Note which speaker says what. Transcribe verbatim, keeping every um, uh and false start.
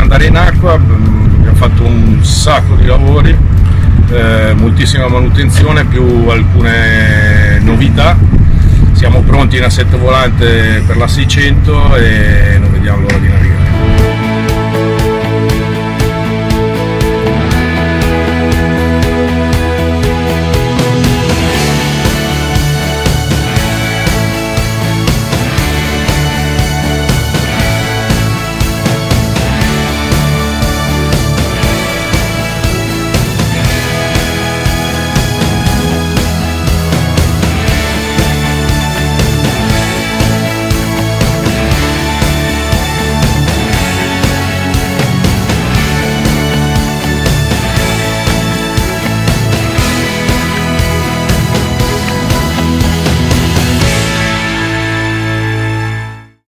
Speaker 1: andare in acqua, abbiamo fatto un sacco di lavori, eh, moltissima manutenzione più alcune novità. Siamo pronti in assetto volante per la seicento e non vediamo l'ora di navigare.